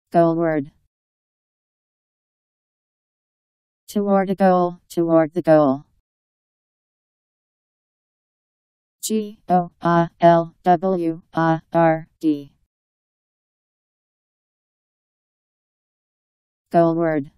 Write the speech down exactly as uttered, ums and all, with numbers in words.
Goal word. Toward a goal, toward the goal. G O I L W I R D. Goal word.